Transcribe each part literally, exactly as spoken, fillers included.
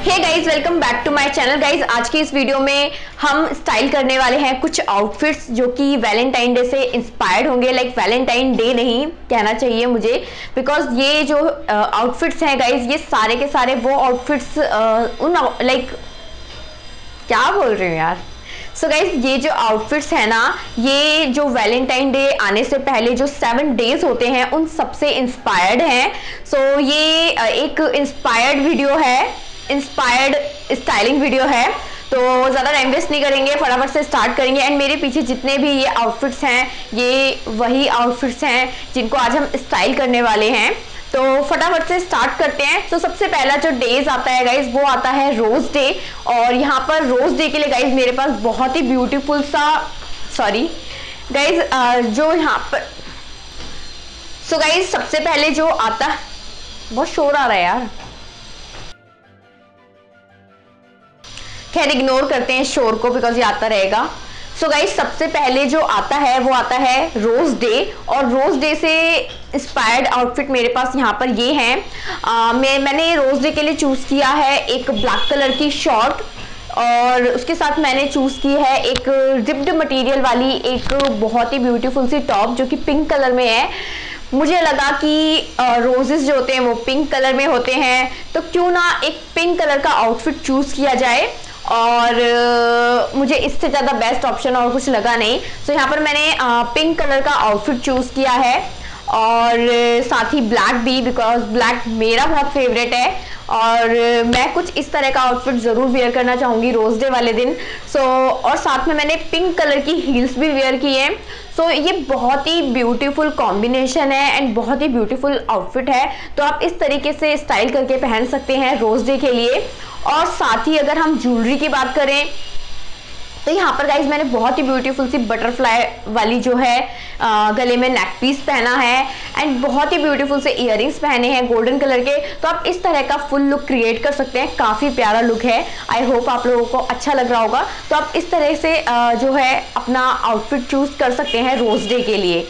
Hey guys, welcome back to my channel. Guys, आज की इस वीडियो में हम स्टाइल करने वाले हैं कुछ आउटफिट्स जो कि वैलेंटाइन डे से इंस्पायर्ड होंगे। लाइक वैलेंटाइन डे नहीं कहना चाहिए मुझे, बिकॉज ये जो आउटफिट्स हैं गाइज, ये सारे के सारे वो आउटफिट्स उन लाइक like, क्या बोल रही हूँ यार। सो so गाइज, ये जो आउटफिट्स है ना, ये जो वैलेंटाइन डे आने से पहले जो सेवन डेज होते हैं उन सबसे इंस्पायर्ड हैं। सो so, ये एक इंस्पायर्ड वीडियो है, इंस्पायर्ड स्टाइलिंग वीडियो है। तो ज़्यादा टाइम वेस्ट नहीं करेंगे, फटाफट से स्टार्ट करेंगे। एंड मेरे पीछे जितने भी ये आउटफिट्स हैं, ये वही आउटफिट्स हैं जिनको आज हम स्टाइल करने वाले हैं। तो फटाफट से स्टार्ट करते हैं। तो सबसे पहला जो डेज आता है गाइज, वो आता है रोज डे। और यहाँ पर रोज डे के लिए गाइज मेरे पास बहुत ही ब्यूटीफुल सा, सॉरी गाइज, जो यहाँ पर सो so गाइज सबसे पहले जो आता, बहुत शोर आ रहा है यार, खैर इग्नोर करते हैं शोर को बिकॉज ये आता रहेगा। सो so गाइज, सबसे पहले जो आता है वो आता है रोज डे। और रोज डे से इंस्पायर्ड आउटफिट मेरे पास यहाँ पर ये हैं। आ, मैं मैंने रोज डे के लिए चूज किया है एक ब्लैक कलर की शॉर्ट, और उसके साथ मैंने चूज की है एक रिप्ड मटेरियल वाली एक बहुत ही ब्यूटीफुल सी टॉप जो कि पिंक कलर में है। मुझे लगा कि रोजेस जो होते हैं वो पिंक कलर में होते हैं, तो क्यों ना एक पिंक कलर का आउटफिट चूज किया जाए। और uh, मुझे इससे ज़्यादा बेस्ट ऑप्शन और कुछ लगा नहीं। तो so, यहाँ पर मैंने पिंक uh, कलर का आउटफिट चूज़ किया है, और uh, साथ ही ब्लैक भी, बिकॉज ब्लैक मेरा बहुत फेवरेट है। और uh, मैं कुछ इस तरह का आउटफिट ज़रूर वेयर करना चाहूँगी रोज डे वाले दिन। सो so, और साथ में मैंने पिंक कलर की हील्स भी वेयर की हैं। सो so, ये बहुत ही ब्यूटीफुल कॉम्बिनेशन है एंड बहुत ही ब्यूटीफुल आउटफिट है। तो आप इस तरीके से स्टाइल करके पहन सकते हैं रोज डे के लिए। और साथ ही अगर हम ज्वेलरी की बात करें तो यहाँ पर गाइज मैंने बहुत ही ब्यूटीफुल सी बटरफ्लाई वाली जो है आ, गले में नेक पीस पहना है, एंड बहुत ही ब्यूटीफुल से इयररिंग्स पहने हैं गोल्डन कलर के। तो आप इस तरह का फुल लुक क्रिएट कर सकते हैं, काफ़ी प्यारा लुक है। आई होप आप लोगों को अच्छा लग रहा होगा। तो आप इस तरह से आ, जो है अपना आउटफिट चूज कर सकते हैं रोज डे के लिए।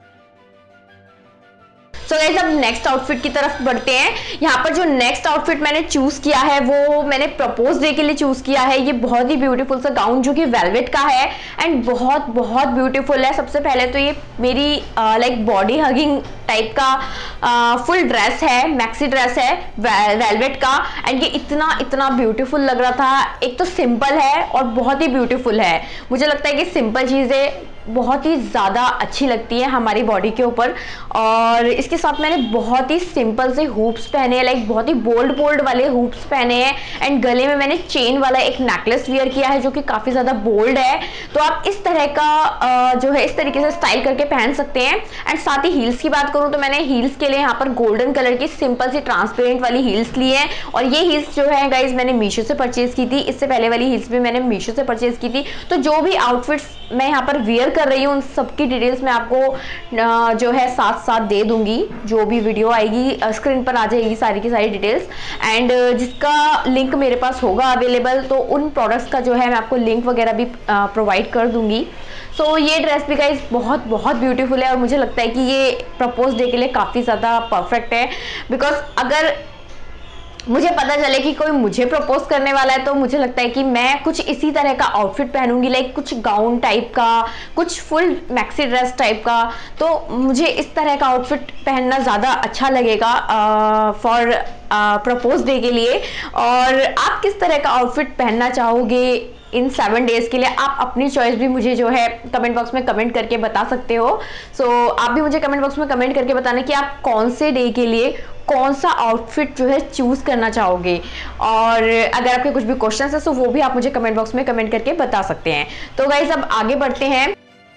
सो गाइस, अब नेक्स्ट आउटफिट की तरफ बढ़ते हैं। यहाँ पर जो नेक्स्ट आउटफिट मैंने चूज किया है वो मैंने प्रपोज डे के लिए चूज किया है। ये बहुत ही ब्यूटीफुल सा गाउन जो कि वेलवेट का है एंड बहुत बहुत ब्यूटीफुल है। सबसे पहले तो ये मेरी लाइक बॉडी हगिंग टाइप का फुल ड्रेस है, मैक्सी ड्रेस है वेलवेट का, एंड ये इतना इतना ब्यूटीफुल लग रहा था। एक तो सिंपल है और बहुत ही ब्यूटीफुल है। मुझे लगता है कि सिंपल चीज़ें बहुत ही ज़्यादा अच्छी लगती है हमारी बॉडी के ऊपर। और इसके साथ मैंने बहुत ही सिंपल से हुप्स पहने हैं, लाइक बहुत ही बोल्ड बोल्ड वाले हुप्स पहने हैं। एंड गले में मैंने चेन वाला एक नेकलेस वेयर किया है जो कि काफ़ी ज़्यादा बोल्ड है। तो आप इस तरह का जो है इस तरीके से स्टाइल करके पहन सकते हैं। एंड साथ ही हील्स की बात करूँ तो मैंने हील्स के लिए यहाँ पर गोल्डन कलर की सिंपल सी ट्रांसपेरेंट वाली हील्स ली हैं। और ये हील्स जो है गाइज मैंने मीशो से परचेज की थी। इससे पहले वाली हील्स भी मैंने मीशो से परचेज की थी। तो जो भी आउटफिट्स मैं यहाँ पर वेयर कर रही हूँ उन सबकी डिटेल्स मैं आपको जो है साथ साथ दे दूंगी। जो भी वीडियो आएगी स्क्रीन पर आ जाएगी सारी की सारी डिटेल्स। एंड जिसका लिंक मेरे पास होगा अवेलेबल, तो उन प्रोडक्ट्स का जो है मैं आपको लिंक वगैरह भी प्रोवाइड कर दूंगी। सो so, ये ड्रेस भी गाइस बहुत बहुत ब्यूटीफुल है और मुझे लगता है कि ये प्रपोज डे के लिए काफ़ी ज़्यादा परफेक्ट है। बिकॉज अगर मुझे पता चले कि कोई मुझे प्रपोज करने वाला है तो मुझे लगता है कि मैं कुछ इसी तरह का आउटफिट पहनूंगी, लाइक कुछ गाउन टाइप का, कुछ फुल मैक्सी ड्रेस टाइप का। तो मुझे इस तरह का आउटफिट पहनना ज़्यादा अच्छा लगेगा फॉर प्रपोज डे के लिए। और आप किस तरह का आउटफिट पहनना चाहोगे इन सेवन डेज के लिए, आप अपनी चॉइस भी मुझे जो है कमेंट बॉक्स में कमेंट करके बता सकते हो। सो so, आप भी मुझे कमेंट बॉक्स में कमेंट करके बताना कि आप कौन से डे के लिए कौन सा आउटफिट जो है चूज करना चाहोगे। और अगर आपके कुछ भी क्वेश्चंस है तो वो भी आप मुझे कमेंट बॉक्स में कमेंट करके बता सकते हैं। तो गाइज अब आगे बढ़ते हैं।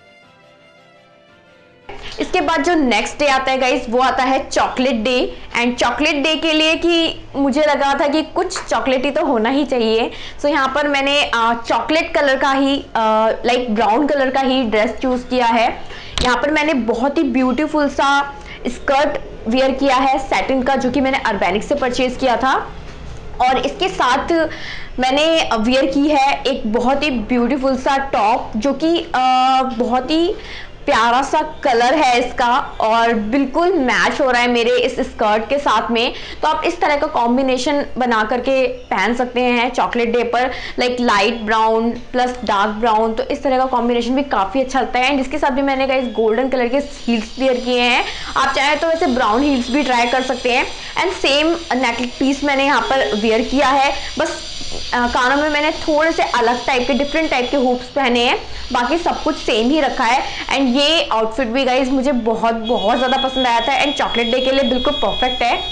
इसके बाद जो नेक्स्ट डे आता है गाइज वो आता है chocolate day. And chocolate day के लिए कि मुझे लगा था कि कुछ चॉकलेटी तो होना ही चाहिए। सो so, यहाँ पर मैंने चॉकलेट कलर का ही लाइक ब्राउन कलर का ही ड्रेस चूज किया है। यहाँ पर मैंने बहुत ही ब्यूटीफुल सा स्कर्ट वेयर किया है सैटिन का, जो कि मैंने अर्बैनिक से परचेज किया था। और इसके साथ मैंने वेयर की है एक बहुत ही ब्यूटीफुल सा टॉप जो कि बहुत ही प्यारा सा कलर है इसका और बिल्कुल मैच हो रहा है मेरे इस स्कर्ट के साथ में। तो आप इस तरह का कॉम्बिनेशन बना करके पहन सकते हैं चॉकलेट डे पर, like light brown plus dark brown. तो इस तरह का कॉम्बिनेशन भी काफ़ी अच्छा लगता है। एंड इसके साथ भी मैंने गाइस गोल्डन कलर के हील्स वेयर किए हैं, आप चाहे तो वैसे ब्राउन हील्स भी ट्राई कर सकते हैं। एंड सेम नेक पीस मैंने यहाँ पर वेयर किया है, बस आ, कानों में मैंने थोड़े से अलग टाइप के डिफरेंट टाइप के हुप्स पहने हैं, बाकी सब कुछ सेम ही रखा है। एंड ये आउटफिट भी गाइज मुझे बहुत बहुत ज़्यादा पसंद आया था एंड चॉकलेट डे के लिए बिल्कुल परफेक्ट है।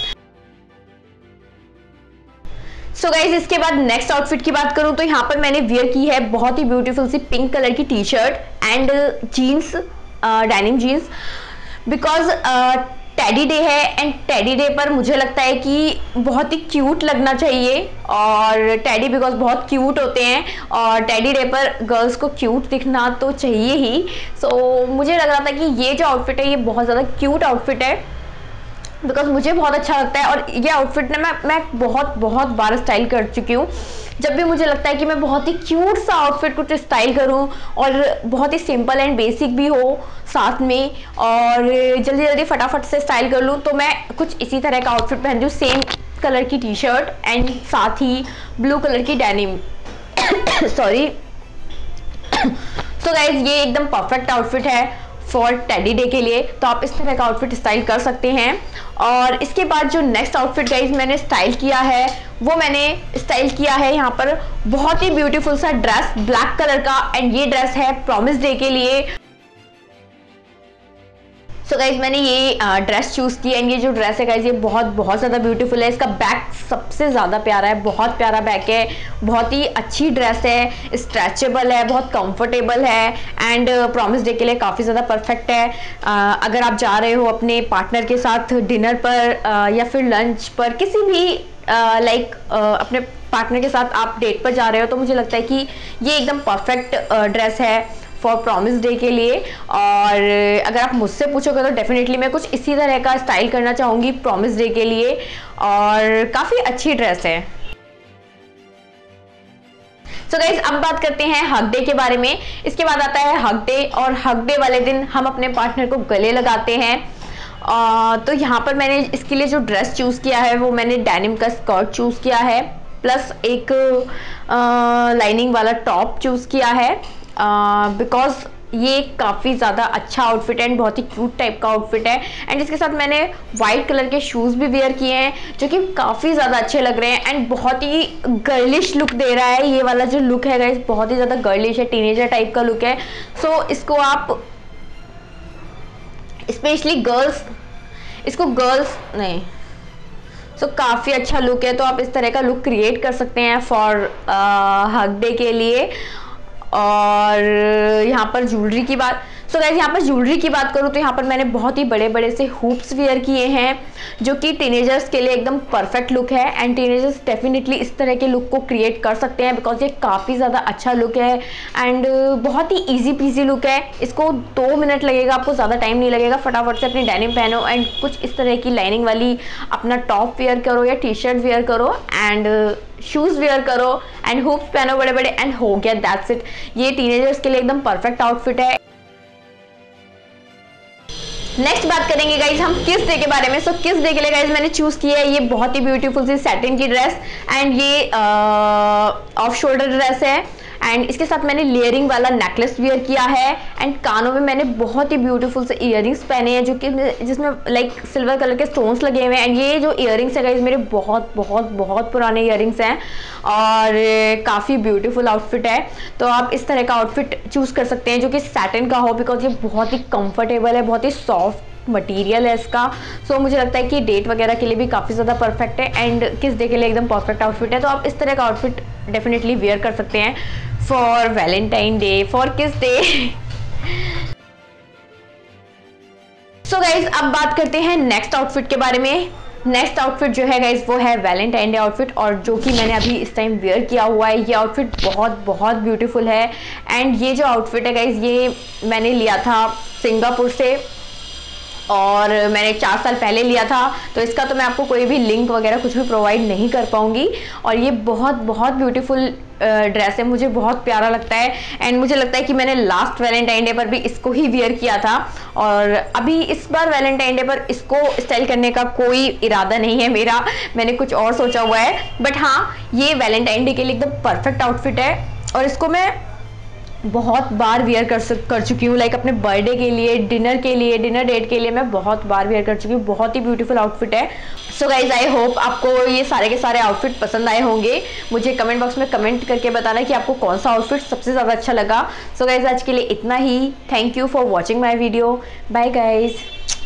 सो so गाइज इसके बाद नेक्स्ट आउटफिट की बात करूं तो यहाँ पर मैंने वेयर की है बहुत ही ब्यूटीफुल सी पिंक कलर की T shirt and jeans, denim jeans, because teddy day है एंड टेडी डे पर मुझे लगता है कि बहुत ही क्यूट लगना चाहिए, और टेडी बिकॉज बहुत क्यूट होते हैं और टेडी डे पर गर्ल्स को क्यूट दिखना तो चाहिए ही। सो so, मुझे लग रहा था कि ये जो आउटफिट है ये बहुत ज़्यादा क्यूट आउटफिट है, बिकॉज मुझे बहुत अच्छा लगता है। और ये आउटफिट ना मैं मैं बहुत बहुत बार स्टाइल कर चुकी हूँ। जब भी मुझे लगता है कि मैं बहुत ही क्यूट सा आउटफिट कुछ स्टाइल करूँ और बहुत ही सिंपल एंड बेसिक भी हो साथ में और जल्दी जल्दी फटाफट से स्टाइल कर लूँ, तो मैं कुछ इसी तरह का आउटफिट पहनती हूँ, सेम कलर की टी शर्ट एंड साथ ही ब्लू कलर की डेनिम सॉरी। तो गाइज ये एकदम परफेक्ट आउटफिट है फॉर टेडी डे के लिए, तो आप इस तरह का आउटफिट स्टाइल कर सकते हैं। और इसके बाद जो नेक्स्ट आउटफिट गाइज मैंने स्टाइल किया है वो मैंने स्टाइल किया है यहाँ पर बहुत ही ब्यूटीफुल सा ड्रेस ब्लैक कलर का, एंड ये ड्रेस है प्रॉमिस डे के लिए। सो so गाइज मैंने ये ड्रेस चूज की एंड ये जो ड्रेस है गाइज ये बहुत बहुत ज़्यादा ब्यूटीफुल है। इसका बैक सबसे ज़्यादा प्यारा है, बहुत प्यारा बैक है, बहुत ही अच्छी ड्रेस है, स्ट्रेचेबल है, बहुत कंफर्टेबल है एंड प्रॉमिस डे के लिए काफ़ी ज़्यादा परफेक्ट है। uh, अगर आप जा रहे हो अपने पार्टनर के साथ डिनर पर uh, या फिर लंच पर, किसी भी लाइक uh, like, uh, अपने पार्टनर के साथ आप डेट पर जा रहे हो, तो मुझे लगता है कि ये एकदम परफेक्ट ड्रेस है फॉर प्रॉमिस डे के लिए। और अगर आप मुझसे पूछोगे तो डेफिनेटली मैं कुछ इसी तरह का स्टाइल करना चाहूँगी प्रॉमिस डे के लिए, और काफ़ी अच्छी ड्रेस है। सो so गाइज अब बात करते हैं हग डे के बारे में। इसके बाद आता है हग डे, और हग डे वाले दिन हम अपने पार्टनर को गले लगाते हैं। uh, तो यहाँ पर मैंने इसके लिए जो ड्रेस चूज़ किया है वो मैंने डेनिम का स्कर्ट चूज़ किया है, प्लस एक लाइनिंग uh, वाला टॉप चूज़ किया है, बिकॉज uh, ये काफ़ी ज़्यादा अच्छा आउटफिट है एंड बहुत ही क्यूट टाइप का आउटफिट है। एंड इसके साथ मैंने वाइट कलर के शूज़ भी वेयर किए हैं जो कि काफ़ी ज़्यादा अच्छे लग रहे हैं एंड बहुत ही गर्लिश लुक दे रहा है। ये वाला जो लुक है गाइस बहुत ही ज़्यादा गर्लिश है, टीनेजर टाइप का लुक है। सो so, इसको आप स्पेशली गर्ल्स इसको गर्ल्स नहीं सो so, काफ़ी अच्छा लुक है, तो आप इस तरह का लुक क्रिएट कर सकते हैं फॉर हग डे के लिए। और यहाँ पर ज्वेलरी की बात सो so गाइस यहाँ पर ज्वेलरी की बात करूँ तो यहाँ पर मैंने बहुत ही बड़े बड़े से हुप्स वेयर किए हैं जो कि टीनेजर्स के लिए एकदम परफेक्ट लुक है एंड टीनेजर्स डेफिनेटली इस तरह के लुक को क्रिएट कर सकते हैं, बिकॉज ये काफ़ी ज़्यादा अच्छा लुक है एंड बहुत ही इजी पीजी लुक है। इसको दो मिनट लगेगा, आपको ज़्यादा टाइम नहीं लगेगा, फटाफट से अपनी डेनिम पहनो एंड कुछ इस तरह की लाइनिंग वाली अपना टॉप वेयर करो या टी शर्ट वेयर करो एंड शूज़ वेयर करो एंड हुप्स पहनो बड़े बड़े एंड हो गया, दैट्स इट। ये टीनेजर्स के लिए एकदम परफेक्ट आउटफिट है। नेक्स्ट बात करेंगे गाइज हम किस डे के बारे में। सो किस डे के लिए गाइज मैंने चूज किया है ये बहुत ही ब्यूटीफुल सी सैटिन की ड्रेस एंड ये ऑफ शोल्डर ड्रेस है एंड इसके साथ मैंने लेयरिंग वाला नेकलेस वेयर किया है एंड कानों में मैंने बहुत ही ब्यूटीफुल से इयरिंग्स पहने हैं जो कि जिसमें लाइक सिल्वर कलर के स्टोन्स लगे हुए हैं एंड ये जो इयरिंग्स है गाइस मेरे बहुत बहुत बहुत पुराने इयरिंग्स हैं और काफ़ी ब्यूटीफुल आउटफिट है। तो आप इस तरह का आउटफिट चूज़ कर सकते हैं जो कि सैटिन का हो, बिकॉज ये बहुत ही कंफर्टेबल है, बहुत ही सॉफ्ट मटेरियल है इसका। सो so, मुझे लगता है कि डेट वगैरह के लिए भी काफ़ी ज़्यादा परफेक्ट है एंड किस डे के लिए एकदम परफेक्ट आउटफिट है। तो आप इस तरह का आउटफिट डेफिनेटली वेयर कर सकते हैं for Valentine day, for kiss day. So guys अब बात करते हैं नेक्स्ट आउटफिट के बारे में। नेक्स्ट आउटफिट जो है गाइज वो है वैलेंटाइन डे आउटफिट और जो कि मैंने अभी इस टाइम वेयर किया हुआ है। ये आउटफिट बहुत बहुत ब्यूटीफुल है एंड ये जो आउटफिट है गाइज ये मैंने लिया था सिंगापुर से और मैंने चार साल पहले लिया था, तो इसका तो मैं आपको कोई भी लिंक वगैरह कुछ भी प्रोवाइड नहीं कर पाऊंगी। और ये बहुत बहुत ब्यूटीफुल ड्रेस है, मुझे बहुत प्यारा लगता है। एंड मुझे लगता है कि मैंने लास्ट वैलेंटाइन डे पर भी इसको ही वियर किया था, और अभी इस बार वैलेंटाइन डे पर इसको स्टाइल करने का कोई इरादा नहीं है मेरा, मैंने कुछ और सोचा हुआ है। बट हाँ, ये वैलेंटाइन डे के लिए एकदम परफेक्ट आउटफिट है, और इसको मैं बहुत बार वियर कर कर चुकी हूँ। लाइक अपने बर्थडे के लिए, डिनर के लिए, डिनर डेट के लिए मैं बहुत बार वियर कर चुकी हूँ। बहुत ही ब्यूटीफुल आउटफिट है। सो गाइज, आई होप आपको ये सारे के सारे आउटफिट पसंद आए होंगे। मुझे कमेंट बॉक्स में कमेंट करके बताना कि आपको कौन सा आउटफिट सबसे ज़्यादा अच्छा लगा। सो गाइज, आज के लिए इतना ही। Thank you for watching my video. Bye guys.